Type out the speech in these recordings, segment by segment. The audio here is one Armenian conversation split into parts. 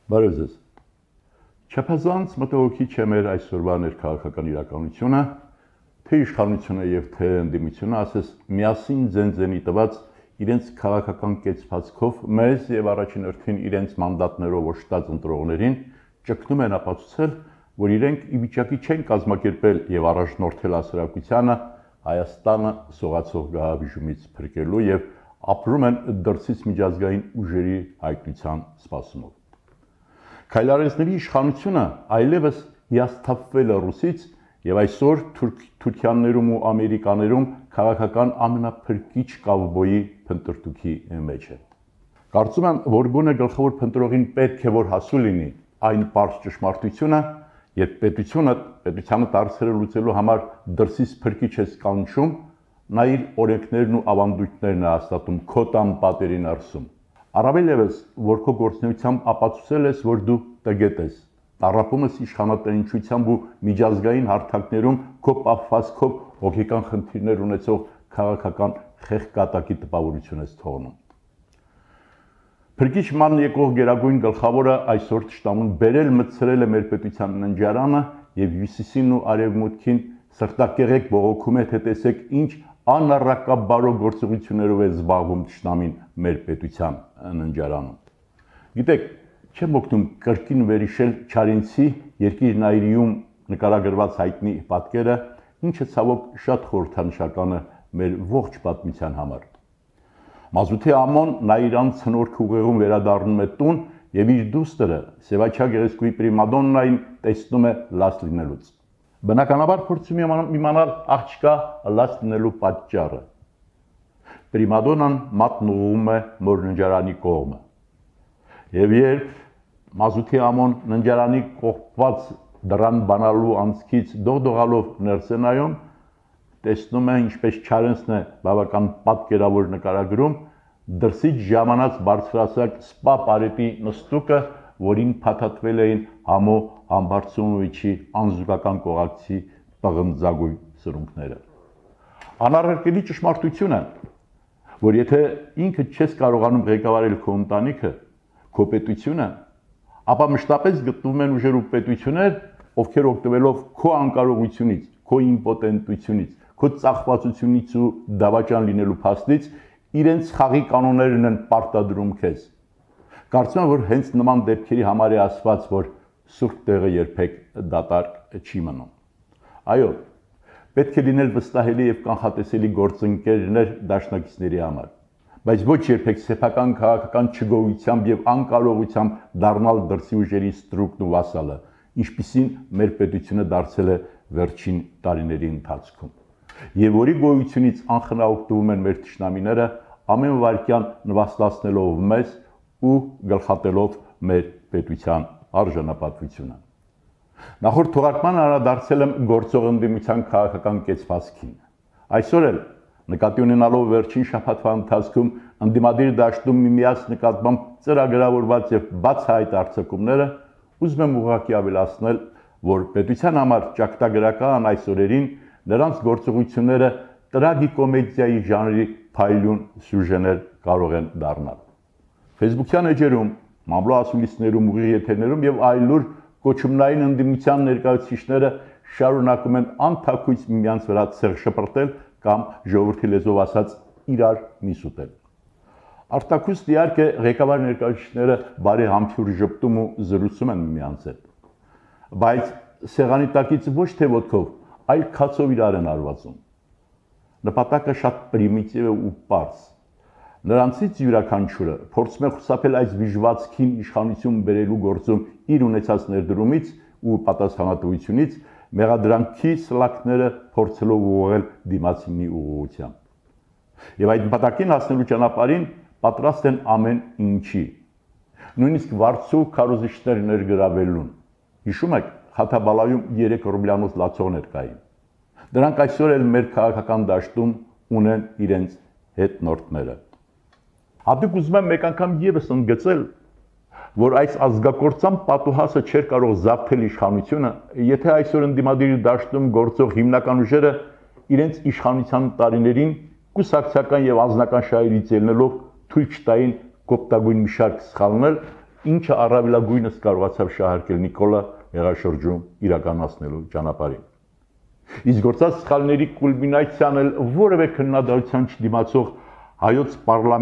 Բարև ձեզ։ Չափազանց մտահոգիչ է մեր այսօրվա ներքաղաքական իրականությունը, թե իշխանությունը եւ թե ընդդիմությունը, ասես միասին ձենձենի տված իրենց քաղաքական կեցվածքով մեզ եւ առաջին հերթին իրենց մանդատներով օժտած ընտրողներին ճգնում են ապացուցել, որ իրենք ի վիճակի չեն կազմակերպել եւ առաջնորդել հասարակությանը Հայաստանը սողացող գահավիժումից փրկելու եւ ապրում են դրսից միջազգային ուժերի հայտնության սպասումով։ Քայլարեցների իշխանությունը այլևս հիասթափվել է ռուսից եւ այսօր թուրքյաններում ու ամերիկաներում քաղաքական ամենափրկիչ կավբոյի փնտրտուքի մեջ է։ Կարծում եմ, որ գոնե գլխավոր փնտրողին պետք է որ հասու լինի այն պարզ ճշմարտությունը, երբ պետությանը դարձերը լուծելու համար դրսից փրկիչ է կանչում, նա իր օրենքներն ու ավանդույթներն է հաստատում քո տան պատերի ներսում։ Առավել ևս, որ քո գործունեությամբ ապացուցել ես, որ դու տգետ ես, տառապում ես իշխանատենչությամբ ու միջազգային հարթակներում քո պահվածքով հոգեկան խնդիրներ ունեցող քաղաքական խեղկատակի տպավորություն ես թողնում։ Փրկիչ ման եկող գերագույն գլխավորը այսօր ճշտամուն բերել մտցրել է մեր պետության ննջարանը եւ հյուսիսին ու արևմուտքին սրտակեղեկ բողոքում է, թե տեսեք ինչ անառակաբարո գործողություններով է զբաղվում ճշտամին մեր պետության ննջարանում։ Գիտեք, չեմ օգնում կրկին վերհիշել Չարենցի երկիր Նայիրիում նկարագրված հայտնի պատկերը, ինչը ցավոք շատ խորհրդանշական է մեր ողջ պատմության համար։ Մազութի Ամոն Նայիրան ցնորք ուղեղում վերադառնում է տուն եւ իր դուստրը Սևաչյա գեղեցկուհի պրիմադոննային տեսնում է լաց լինելուց։ Բնականաբար փորձում է իմանալ աղջկա լաց լինելու պատճառը։ Պրիմադոնան մատն ուղղում է մոր ննջարանի կողմը։ Եվ երբ Մազութի Ամոն ննջարանի կողպված դռան բանալու անցքից դողդողալով ներս է նայում, տեսնում է, ինչպես Չարենցն է բավական պատկերավոր նկարագրում, դրսից ժամանած բարձրացակ սպա պարետի նստուկը, որին փաթաթվել էին Համո Համբարձումովիչի անզուգական կողակցի պղնձագույն սրունքները։ Անառարկելի ճշմարտություն է, որ եթե ինքը չես կարողանում ղեկավարել քո ընտանիքը, քո պետությունը, ապա մշտապես գտնվում են ուժեր ու պետություններ, ովքեր օգտվելով քո անկարողությունից, քո իմպոտենտությունից, քո ծախվածությունից ու դավաճան լինելու փաստից իրենց խաղի կանոններն են պարտադրում քեզ։ Կարծում եմ, որ հենց նման դեպքերի համար է ասված, որ սուրբ տեղը երբեք դատարկ չի մնում։ Այո, պետք է լինել վստահելի եւ կանխատեսելի գործընկերներ դաշնակիցների համար, բայց ոչ երբեք սեփական քաղաքական չգոյությամբ եւ անկարողությամբ դառնալ դրսի ուժերի ստրուկն ու վասալը, ինչպիսին մեր պետությունը դարձել է վերջին տարիների ընթացքում։ Եվ որի գոյությունից անխնայողտվում են մեր թշնամիները, ամեն վայրկյան նվաստացնելով մեզ ու գլխատելով մեր պետության արժանապատվությունը։ Նախորդ թողարկման անդրադարձել եմ գործող ընդդիմության քաղաքական կեցվածքին։ Այսօր էլ նկատի ունենալով վերջին շաբաթվա ընթացքում ընդդիմադիր դաշտում միմյանց նկատմամբ ծրագրավորված եւ բացահայտ արձակումները, ուզում եմ ուղղակի ավելացնել, որ պետության համար ճակատագրական այս օրերին նրանց գործողությունները տրագիկոմեդիայի ժանրի փայլուն սյուժեներ կարող են դառնալ։ Facebook-յան էջերում, մամլո ասուլիսներում, ուղիղ եթերներում եւ այլուր կոչումնային ընդդիմության ներկայացուցիչները շարունակում են անթաքույց միմյանց վրա ցեղ շպրտել կամ ժողովրդի լեզվով ասած իրար միս ուտել։ Արտաքուստ իհարկե ղեկավար ներկայացուցիչները բարի համբույր ժպտում ու զրուցում են միմյանց հետ, բայց սեղանի տակից ոչ թե ոտքով, այլ քացով իրար են արվածում։ Նպատակը շատ պրիմիտիվ է ու պարզ։ Նրանցից յուրաքանչյուրը փորձում է խուսափել այս վիժվածքին իշխանություն բերելու գործում իր ունեցած ներդրումից ու պատասխանատվությունից, մեղադրանքի սլաքները փորձելով ուղղել դիմացինի ուղղությամբ։ Եվ այդ նպատակին հասնելու ճանապարհին պատրաստ են ամեն ինչի։ Նույնիսկ վարձու քարոզիչներ ներգրավելուն։ Հիշում եք, Խաթաբալայում 3 ռուբլյանոց լացողներ կային։ Դրանք այսօր էլ մեր քաղաքական դաշտում ունեն իրենց հետնորդները։ Հատուկ ուզում եմ մեկ անգամ եւս ընդգծել, որ այս ազգակործան պատուհասը չէր կարող զավթել իշխանությունը, եթե այսօր ընդդիմադիր դաշտում գործող հիմնական ուժերը իրենց իշխանության տարիներին կուսակցական եւ անձնական շահերից ելնելով թույլ չտային կոպտագույն մի շարք սխալներ, ինչը առավելագույնս կարողացավ շահարկել Նիկոլը հեղաշրջում իրականացնելու ճանապարհին։ Իսկ գործած սխալների կուլմինացիան էլ որևէ քննադատության չդիմացող հայոց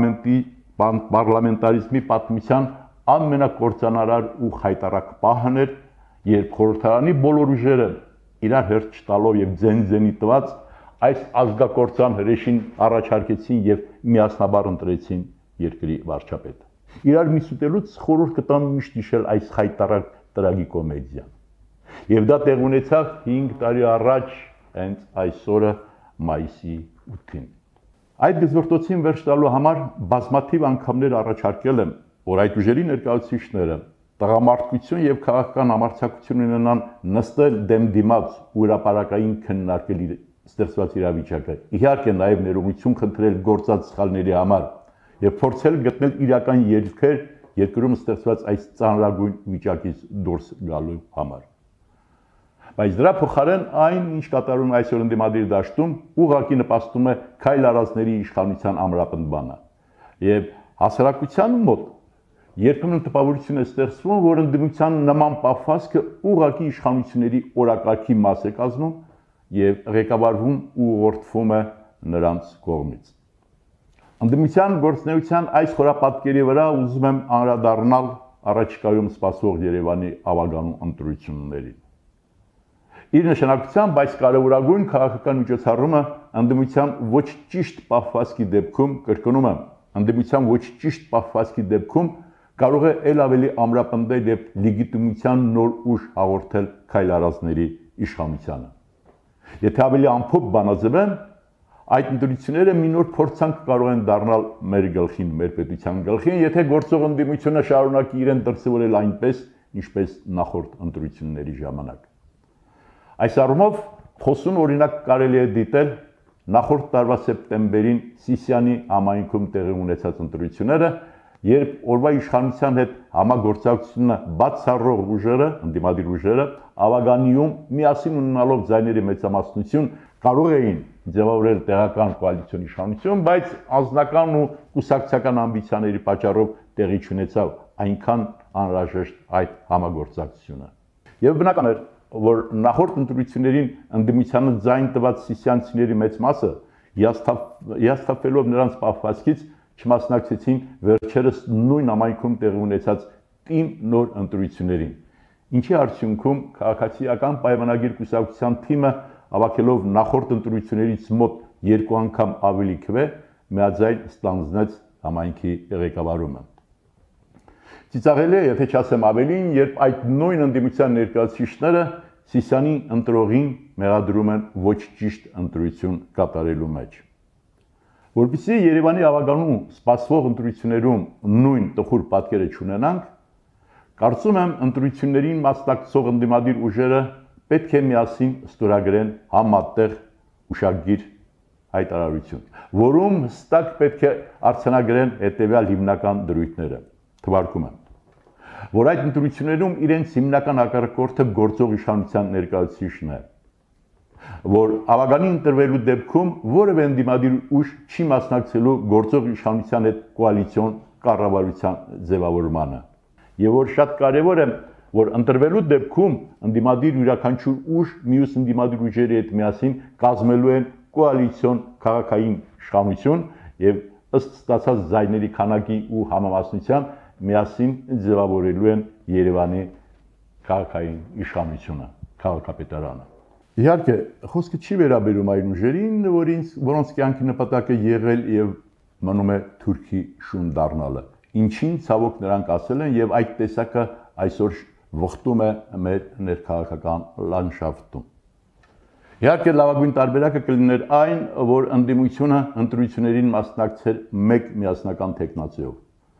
պարլամենտարիզմի պատմության ամենակործանարար ու խայտառակ պահն էր, երբ խորհրդարանի բոլոր ուժերը իրար հերթ չտալով եւ ձեն-ձենի տված այս ազգակործան հրեշին առաջարկեցին եւ միասնաբար ընտրեցին երկրի վարչապետ։ Իրար միսուտելուց խորհուրդ կտամ միշտ հիշել այս խայտառակ տրագիկոմեդիան։ Եվ դա տեղ ունեցավ 5 տարի առաջ, հենց այսօրը մայիսի 8-ին։ Այդ գզվորտոցին վերջ տալու համար բազմաթիվ անգամներ առաջարկել եմ, որ այդ ուժերի ներկայացուցիչները տղամարդկություն եւ քաղաքական համարձակություն ունենան նստել դեմ դիմաց ու հրապարակային քննարկել ստեղծված իրավիճակը։ Իհարկե նաեւ ներողություն խնդրել գործած սխալների համար եւ փորձել գտնել իրական ելքեր երկրում ստեղծված այս ծանրագույն վիճակից դուրս գալու համար։ Բայց դրա փոխարեն այն, ինչ կատարում է այսօր ընդդիմադիր դաշտում, ուղղակի նպաստում է քայլ արածների իշխանության ամրապնդմանը։ Եվ հասարակության մոտ երբեմն տպավորություն է ստեղծվում, որ ընդդիմության նման պահվածքը ուղղակի իշխանությունների օրակարգի մաս է կազմում եւ ղեկավարվում ու ուղղորդվում է նրանց կողմից։ Ընդդիմության գործունեության այս խորապատկերի վրա ուզում եմ անդրադառնալ առաջիկայում սպասվող Երևանի ավագանու ընտրություններին։ Իր նշանակությամբ, բայց կարևորագույն քաղաքական միջոցառումը ընդդիմության ոչ ճիշտ պահվածքի դեպքում, կրկնում եմ, ընդդիմության ոչ ճիշտ պահվածքի դեպքում կարող է ել ավելի ամրապնդել եւ լեգիտիմության նոր ուժ հաղորդել քայլ արածների իշխանությանը։ Եթե ավելի ամփոփ բանաձևեմ, այդ ընտրությունները մի նոր փորձանք կարող են դառնալ մեր գլխին, մեր պետության գլխին, եթե գործող ընդդիմությունը շարունակի իրեն դրսևորել այնպես, ինչպես նախորդ ընտրությունների ժամանակ։ Այս առումով խոսուն օրինակ կարելի է դիտել նախորդ տարվա սեպտեմբերին Սիսիանի համայնքում տեղի ունեցած ընտրությունները, երբ օրվա իշխանության հետ համագործակցությունը բացառող ուժերը, ընդդիմադիր ուժերը, ավագանիում միասին ունենալով ձայների մեծամասնություն կարող էին ձևավորել տեղական կոալիցիոն իշխանություն, բայց անձնական ու կուսակցական ամբիցիաների պատճառով տեղի չունեցավ այնքան անհրաժեշտ այդ համագործակցությունը։ Եվ բնական էր, որ նախորդ ընտրություններին ընդդիմությանը ձայն տված սիսիանցիների մեծ մասը հիասթափվելով նրանց պահվածքից չմասնակցեցին վերջերս նույն համայնքում տեղի ունեցած տին նոր ընտրություններին, ինչի արդյունքում քաղաքացիական պայմանագիր կուսակցության թիմը հավաքելով նախորդ ընտրություններից մոտ 2 անգամ ավելի քվե միաձայն ստանձնեց համայնքի ղեկավարումը։ Ծիծաղելի է, եթե չասեմ ավելին, երբ այդ նույն ընդդիմության ներկայացուցիչները Սիսիանի ընտրողին մեղադրում են ոչ ճիշտ ընտրություն կատարելու մեջ։ Որպեսզի Երևանի ավագանու սպասվող ընտրություններում նույն տխուր պատկերը չունենանք, կարծում եմ ընտրություններին մասնակցող ընդդիմադիր ուժերը պետք է միասին ստորագրեն համատեղ ուշագիր հայտարարություն, որում հստակ պետք է արձանագրեն հետևյալ հիմնական դրույթները։ Թվարկում եմ, որ այդ ընտրություններում իրենց հիմնական հակառակորդը գործող իշխանության ներկայացուցիչն է, որ ավագանի ընտրվելու դեպքում որևէ ընդդիմադիր ուժ չի մասնակցելու գործող իշխանության հետ կոալիցիոն կառավարության ձևավորմանը, եւ որ շատ կարեւոր է, որ ընտրվելու դեպքում ընդդիմադիր յուրաքանչյուր ուժ մյուս ընդդիմադիր ուժերի հետ միասին կազմելու են կոալիցիոն քաղաքային իշխանություն եւ ըստ ստացած ձայների քանակի ու համամասնության միասին ձևավորելու են Երևանի քաղաքային իշխանությունը, քաղաքապետարանը։ Իհարկե, խոսքը չի վերաբերում այն ուժերին, որոնց կյանքի նպատակը եղել եւ մնում է Թուրքի շուն դառնալը, ինչին ցավոք նրանք ասել են եւ այդ տեսակը այսօր վխտում է մեր ներքաղաքական լանդշաֆտում։ Իհարկե, լավագույն տարբերակը կլիներ այն, որ ընդդիմությունը ընտրություններին մասնակցեր մեկ միասնական տեխնացիով։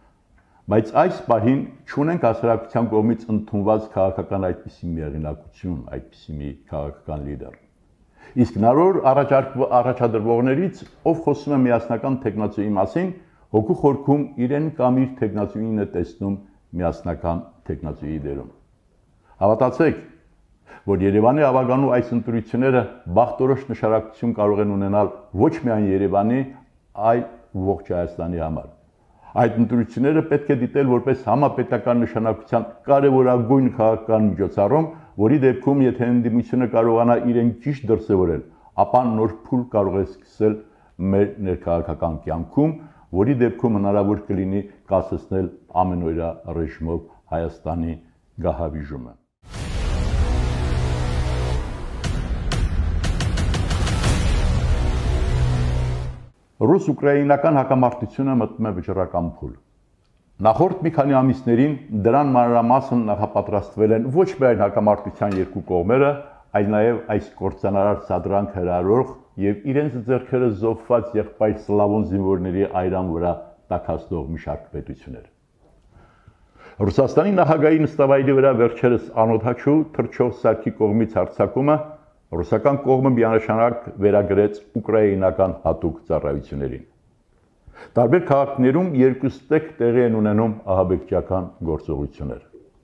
Բայց այս պահին չունենք հասարակության կողմից ընդունված քաղաքական այդպիսի միեղինակություն, այդպիսի մի քաղաքական լիդեր։ Իսկ նոր առաջադրվողներից, ով խոսում է միասնական տեխնացիայի մասին, հոգու խորքում իրեն կամ իր տեխնացիին է տեսնում միասնական տեխնացիայի դերում։ Հավատացեք, որ Երևանի ավագանու այս ընտրությունները բախտորոշ նշանակություն կարող են ունենալ ոչ միայն Երևանի, այլ ողջ Հայաստանի համար։ Այդ ընտրությունները պետք է դիտել որպես համապետական նշանակության կարևորագույն քաղաքական միջոցառում, որի դեպքում եթե ընդդիմությունը կարողանա իրեն ճիշտ դրսևորել, ապա նոր փուլ կարող է սկսել մեր ներքաղաքական կյանքում, որի դեպքում հնարավոր կլինի կասեցնել ամենօրյա ռեժիմով Հայաստանի գահավիժումը։ Ռուս-ուկրաինական հակամարտությունը մտնում է վճռական փուլ։ Նախորդ մի քանի ամիսներին դրան մանրամասն նախապատրաստվել են ոչ միայն հակամարտության երկու կողմերը, այլ նաև այս կործանարար սադրանք հրահրող եւ իրենց ձեռքերը զոհված եղբայր սլավոն զինվորների այրան վրա տաքացնող մի շարք պետություններ։ Ռուսաստանի նախագահի նստավայրի վրա վերջերս անօդաչու թռչող սարքի կողմից հարձակումը ռուսական կողմը միանշանակ վերագրեց ուկրաինական հատուկ ծառայություններին։ Տարբեր քաղաքներում երկուստեք տեղի են ունենում ահաբեկչական գործողություններ։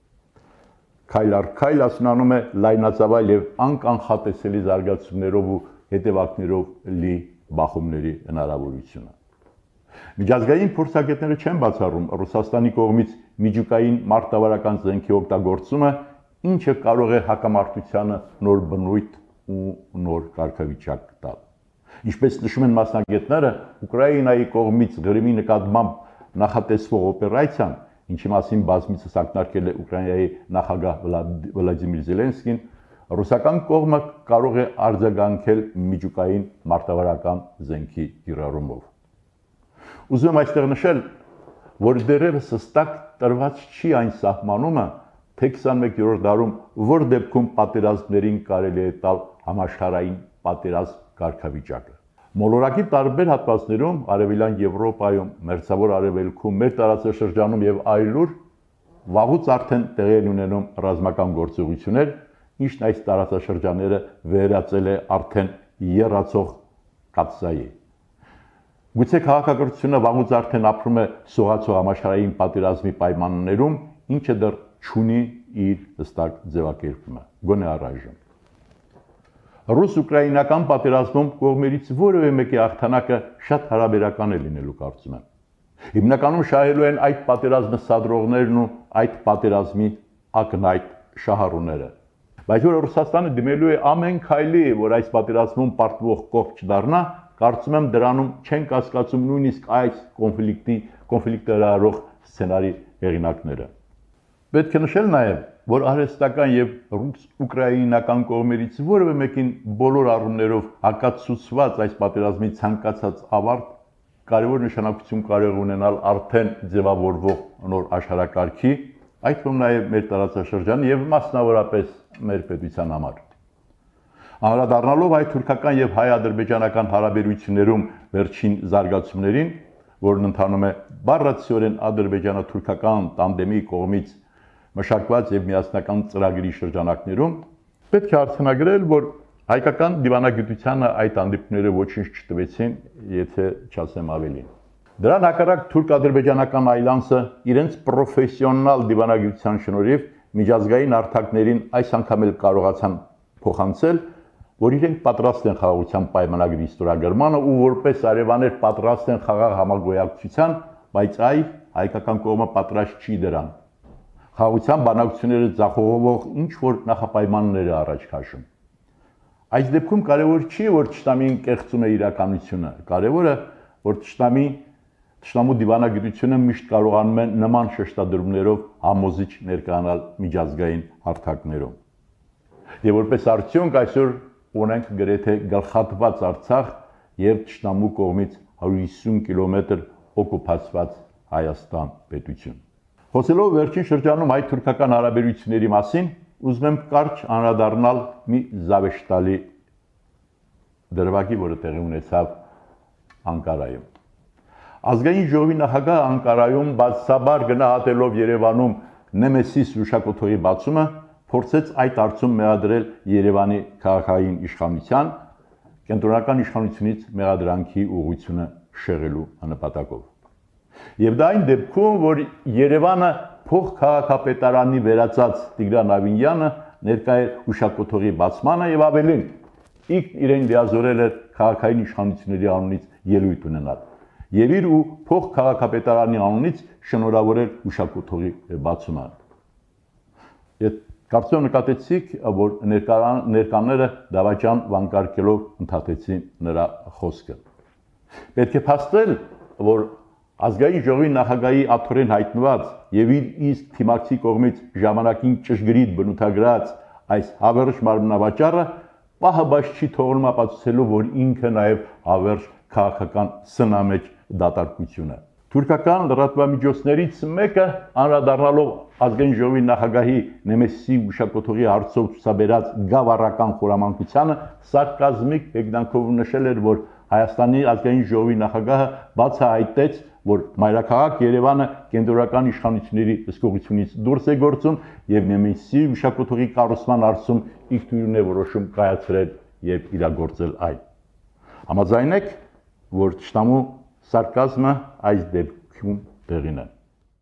Քայլ առ քայլ ասնանում է լայնածավալ եւ անկանխատեսելի զարգացումներով ու հետևանքներով լի բախումների հնարավորությունը։ Միջազգային փորձագետները չեն բացառում Ռուսաստանի կողմից միջուկային մարտավարական զենքի օգտագործումը, ինչը կարող է հակամարտությանը նոր բնույթ ու նոր կարգավիճակ տալ։ Ինչպես նշում են մասնագետները, Ուկրաինայի կողմից Ղրիմի նկատմամբ նախատեսվող օպերացիան, ինչի մասին բազմիցս ակնարկել է Ուկրաինայի նախագահ Վլադիմիր Զելենսկին, ռուսական կողմը կարող է արձագանքել միջուկային մարտավարական զենքի կիրառումով։ Ուզում եմ այստեղ նշել, որ դեռևս հստակ տրված չի այն սահմանումը, թե 21-րդ դարում որ դեպքում պատերազմներին կարելի է տալ համաշխարհային պատերազմ կարգավիճակը։ Մոլորակի տարբեր հատվածներում, Արևելյան Եվրոպայում, Մերձավոր Արևելքում, մեր տարածաշրջանում եւ այլուր վաղուց արդեն տեղի են ունենում ռազմական գործողություններ, ինչն այս տարածաշրջանները վերածել է արդեն եռացող կաթսայի։ Գուցե քաղաքակրթությունը վաղուց արդեն ապրում է սողացող համաշխարհային պատերազմի պայմաններում, ինչը դեռ չունի իր հստակ ձևակերպումը, գոնե առայժմ։ Ռուս-ուկրաինական պատերազմում կողմերից որևէ մեկի հաղթանակը շատ հարաբերական է լինելու կարծում եմ։ Հիմնականում շահելու են այդ պատերազմը սադրողներն ու այդ պատերազմի ակնհայտ շահառուները։ Բայց որ Ռուսաստանը դիմելու է ամեն քայլի, որ այս պատերազմում պարտվող կողմ չդառնա, կարծում եմ դրանում չեն կասկածում նույնիսկ այս կոնֆլիկտը հրահրող սցենարի հեղինակները։ Պետք է նշել նաև, որ արհեստական եւ ռուս-ուկրաինական կողմերից որևէ մեկին բոլոր առումներով հակացուցված այս պատերազմի ցանկացած ավարտ կարևոր նշանակություն կարող ունենալ արդեն ձևավորվող նոր աշխարհակարգի, այդ թվում նաև մեր տարածաշրջանի եւ մասնավորապես մեր պետության համար։ Անդրադառնալով այդ թուրքական եւ հայ-ադրբեջանական հարաբերություններում վերջին զարգացումներին, որն ընթանում է բառացիորեն ադրբեջանա-թուրքական տանդեմի կողմից մշակված եւ միասնական ծրագրի շրջանակներում, պետք է արձանագրել, որ հայկական դիվանագիտությանը այդ հանդիպումները ոչինչ չտվեցին, եթե չասեմ ավելին։ Դրան հակառակ թուրք-ադրբեջանական այլանսը իրենց պրոֆեսիոնալ դիվանագիտության շնորհիվ միջազգային հարթակներին այս անգամ էլ կարողացան փոխանցել, որ իրենք պատրաստ են խաղաղության պայմանագրի ստորագրմանը ու որպես արևաներ պատրաստ են խաղաղ համագոյակցության, բայց հայկական կողմը պատրաստ չի դրան։ Խաղաղության բանակցությունները ձախողվող ինչ որ նախապայմաններ է առաջ քաշում։ Այս դեպքում կարևոր չի, որ ճշտամին կեղծում է իրականությունը, կարևորը, որ ճշտամու դիվանագիտությունը միշտ կարողանում է նման շեշտադրումներով համոզիչ ներկայանալ միջազգային հարթակներում։ Եվ որպես արդյունք այսօր ունենք գրեթե գլխատված Արցախ եւ ճշտամու կողմից 150 կիլոմետր օկուպացված Հայաստան պետություն։ Խոսելով վերջին շրջանում այդ թուրքական հարաբերությունների մասին, ուզում եմ կարճ անդրադառնալ մի զավեշտալի դրվագի, որը տեղի ունեցավ Անկարայում։ Ազգային ժողովի նախագահը Անկարայում բացաբար գնահատելով Երևանում Նեմեսիս հուշակոթողի բացումը, փորձեց այդ հարցում մեղադրել Երևանի քաղաքային իշխանության, կենտրոնական իշխանությունից մեղադրանքի ուղղությունը շեղելու նպատակով։ Եվ դա այն դեպքում, որ Երևանը փոխքաղաքապետարանի վերածած Տիգրան Ավինյանը ներկա է հուշակոթողի բացմանը եւ ավելին, իրեն լիազորել էր քաղաքային իշխանությունների անունից ելույթ ունենալ։ եւ իր ու փող քաղաքապետարանի անունից շնորհավորել հուշակոթողի բացումը։ Կարծում նկատեցիք, որ ներկաները դավաճան վանկարկելով ընդհատեցին նրա խոսքը։ Պետք է փաստել, որ ազգային ժողովի նախագահի աթոռին հայտնված եւ իր իսկ թիմակցի կողմից ժամանակին ճշգրիտ բնութագրած այս հավերժ մարմնավաճառը պահաբաց չի թողնում ապացուցելու, որ ինքը նաեւ հավերժ քաղաքական սնամեջ դատարկություն է։ Թուրքական լրատվամիջոցներից մեկը անդրադառնալով ազգային ժողովի նախագահի Նեմեսիսի հուշակոթողի հարցով ցուցաբերած գավառական խորամանկությանը սարկազմիկ հեգնանքով նշել էր, որ Հայաստանի ազգային ժողովի նախագահը բացահայտեց, որ մայրաքաղաք Երևանը կենտրոնական իշխանությունների հսկողությունից դուրս է գործում եւ Նեմեսիսի հուշակոթողի կառուցման հարցում ինքնուրույն է որոշում կայացրել եւ իրագործել այն։ Համաձայն եք, որ ճշտամու սարկազմը այս դեպքում տեղին է։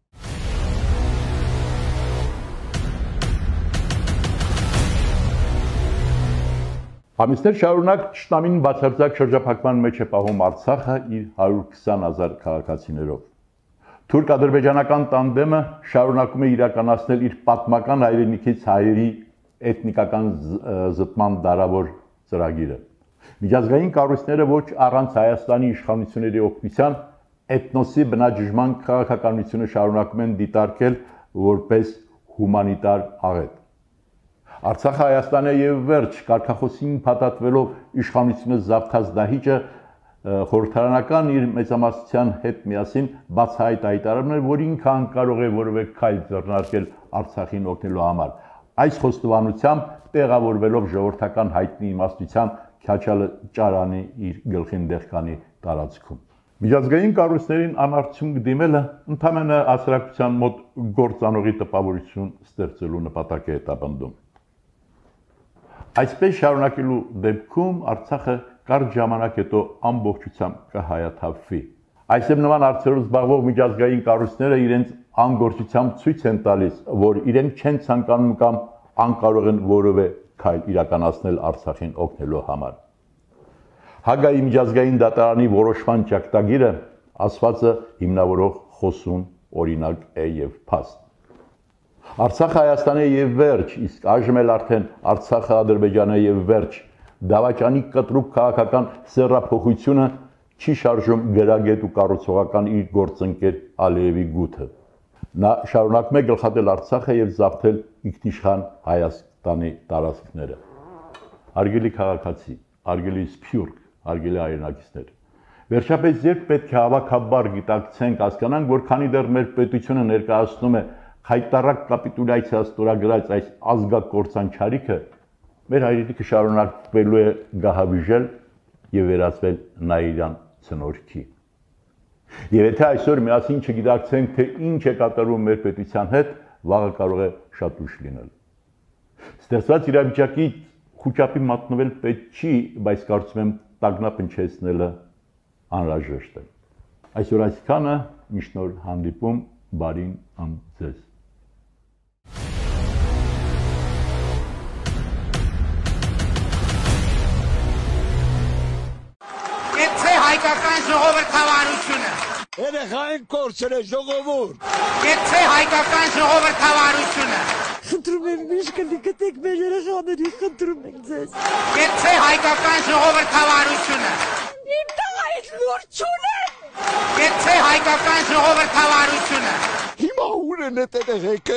Ամիսներ շարունակ ճշտամին բացարձակ շրջափակման մեջ է պահում Արցախը իր 120,000 քաղաքացիներով։ Թուրք-ադրբեջանական տանդեմը շարունակում է իրականացնել իր պատմական հայրենիքից հայերի էթնիկական զտման դարավոր ծրագիրը։ Միջազգային կառույցները ոչ առանց Հայաստանի իշխանությունների օգնության էթնոսի բնաջնջման քաղաքականությունը շարունակում են դիտարկել որպես հումանիտար աղետ։ Արցախը Հայաստան է եւ վերջ կարգախոսին փաթաթվելով իշխանությունը զավթած դահիճը խորհրդարանական իր մեծամասնության հետ միասին բացահայտ հայտարարում էր, որ ինքը անկարող է որևէ քայլ ձեռնարկել Արցախին օգնելու համար։ Այս խոստովանությամբ տեղավորվելով ժողովրդական հայտնի իմաստության Քյաչալը ճարանի իր գլխին դեղկանի տարածքում։ Միջազգային կառույցներին անարդյունք դիմելը ընդհանրապես հասարակության մոտ գործանողի տպավորություն ստեղծելու նպատակ է հետապնդում։ Այսպես շարունակելու դեպքում Արցախը կարճ ժամանակ հետո ամբողջությամբ կհայաթափվի։ Այսպես նման հարցերով զբաղվող միջազգային կառույցները իրենց անգործությամբ ցույց են տալիս, որ իրենք չեն ցանկանում կամ անկարող են որևէ քայլ իրականացնել Արցախին օգնելու համար։ Հագայի միջազգային դատարանի որոշման ճակատագիրը ասվածը հիմնավորող խոսուն օրինակ է եւ փաստ։ Արցախը Հայաստանը եւ վերջ, իսկ այժմ էլ արդեն Արցախը Ադրբեջանը եւ վերջ, դավաճանի կտրուկ քաղաքական սեռափոխությունը չի շարժում գրագետ ու կառուցողական իր գործընկեր Ալիևի գութը։ Նա շարունակում է գլխատել Արցախը եւ զավթել ինքնիշխան Հայաստանի տարածքները։ Արգելի քաղաքացի, արգելի սփյուռք, արգելի հայրենակիցներ, վերջապես երբ պետք է հավաքաբար գիտակցենք, հասկանանք, որ քանի դեռ մեր պետությունը ներկայացնում է խայտարակ կապիտուլյացիա ստորագրած այս ազգակործան չարիքը, մեր հայրենիքը շարունակվելու է գահավիժել եւ վերածվել Նաիրյան ցնորքի։ Եվ եթե այսօր միասին չգիտակցենք, թե ինչ է կատարվում մեր պետության հետ, վաղը կարող է շատ ուշ լինել։ Ստեղծված իրավիճակի խոճապի մատնվել պետք չի, բայց կարծում եմ տագնապնչեցնելը անհրաժեշտ է։ Այսօր այսքանը, միշտ նոր հանդիպում, բարին ձեզ։ Եթե հայկական ժողովրդավարությունը երեխային կորցրել է ժողովուրդ։ Եթե հայկական ժողովրդավարությունը Խնդրում եմ միշկլի գտեք մեր երեխաների, խնդրում ենք ձեզ։ Եթե հայկական ժողովրդավարությունը Իմ տղայից լուր չունեմ։ Եթե հայկական ժողովրդավարությունը Հիմա ուր են երեխեքը։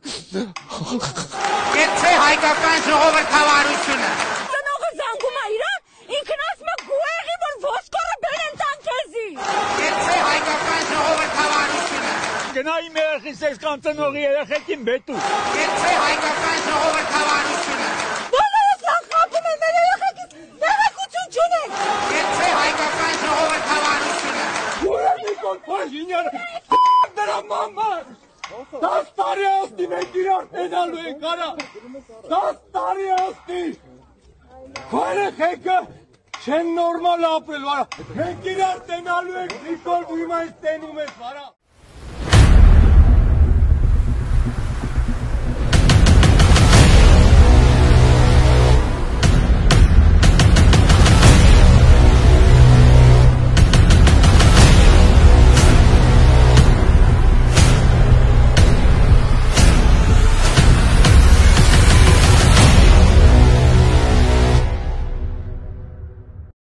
Եթե հայկական ժողովրդավարությունը Տնողը զանգում է իրան, ինքն ասում է գուեղի, որ ոսկորը բերեն տան քեզի։ Եթե հայկական ժողովրդավարությունը Գնա իմ երեխիս ես կանցնողի երեխեքին բետու։ Եթե հայկական ժողովրդավարությունը Բոլորս նախապում են մեր երեխեքից, տեղեկություն չունենք։ Եթե հայկական ժողովրդավարությունը Ուր է Նիկոլ Փաշինյանը։ Դրա մաման։ 10 տարի ասնի մենք իրար տենալու ենք արա։ 10 տարի ասնի։ Քո երեխեքը չեն նորմալ ապրել, արա։ Մենք իրար տենալու ենք Նիկոլ ու հիմա ինձ տենում ես, արա։